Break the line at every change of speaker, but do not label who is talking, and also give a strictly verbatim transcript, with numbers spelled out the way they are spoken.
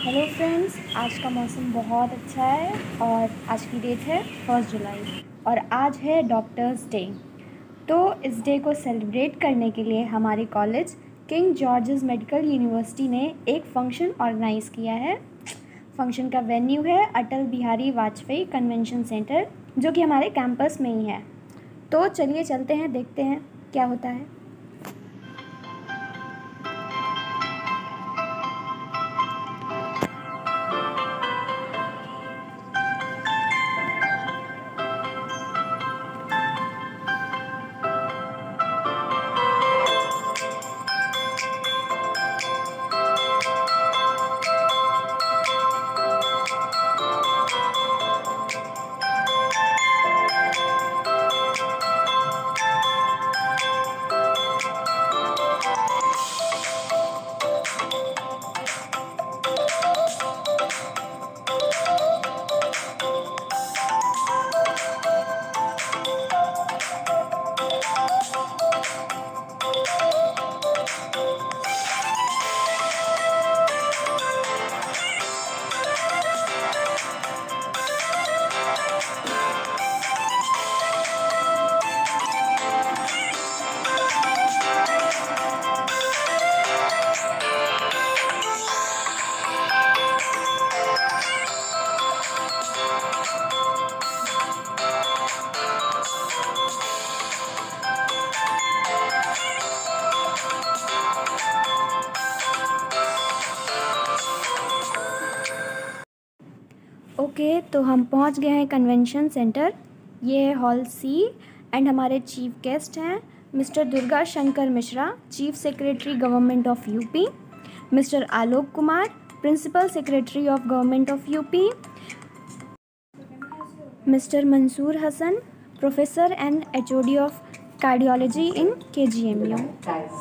Hello friends, आज का मौसम बहुत अच्छा है और आज की डेट है फर्स्ट जुलाई और आज है डॉक्टर्स डे। तो इस डे को सेलिब्रेट करने के लिए हमारे college King George's medical university ने एक फ़ंक्शन ऑर्गेनाइज़ किया है। फंक्शन का वेन्यू है अटल बिहारी वाजपेयी कन्वेंशन सेंटर, जो कि हमारे कैंपस में ही है। तो चलिए चलते हैं, देखते हैं क्या होता है। ओके okay, तो हम पहुंच गए हैं कन्वेंशन सेंटर। ये है हॉल सी एंड हमारे चीफ गेस्ट हैं mister Durga Shankar Mishra, chief secretary government of UP, mister Alok Kumar, principal secretary of government of UP, mister Mansoor Hasan, professor and HOD of cardiology in K G M you.